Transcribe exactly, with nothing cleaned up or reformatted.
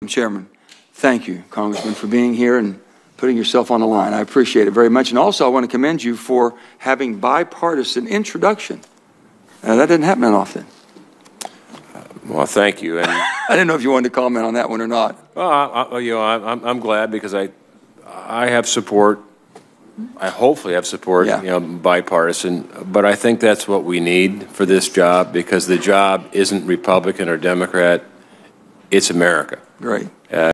Chairman, thank you, Congressman, for being here and putting yourself on the line. I appreciate it very much. And also, I want to commend you for having bipartisan introduction. Uh, that doesn't happen often. Well, thank you. And I didn't know if you wanted to comment on that one or not. well, I, I, you know, I'm, I'm glad because I, I have support. I hopefully have support, Yeah. you know, bipartisan. But I think that's what we need for this job because the job isn't Republican or Democrat. It's America. Great.